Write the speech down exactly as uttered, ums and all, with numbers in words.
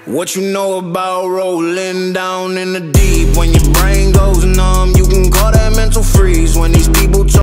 What you know about rolling down in the deep? When your brain goes numb, you can call